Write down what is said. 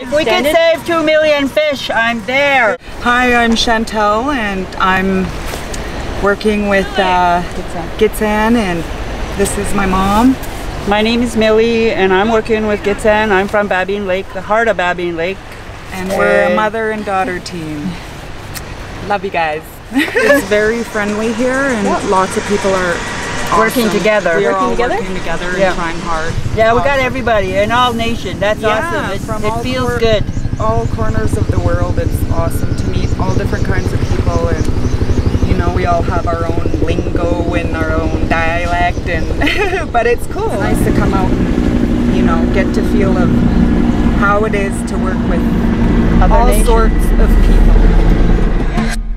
If we could save 2 million fish, I'm there. Hi, I'm Chantel, and I'm working with Gitsan, and this is my mom. My name is Millie, and I'm working with Gitsan. I'm from Babine Lake, the heart of Babine Lake. And we're a mother and daughter team. Love you guys. It's very friendly here, and lots of people are working together. We're all working together and trying hard. Yeah, we got everybody in all nations. That's awesome. It feels good. All corners of the world. It's awesome to meet all different kinds of people, and you know, we all have our own lingo and our own dialect, and but it's cool. It's nice to come out and, you know, get to feel of how it is to work with all sorts of people.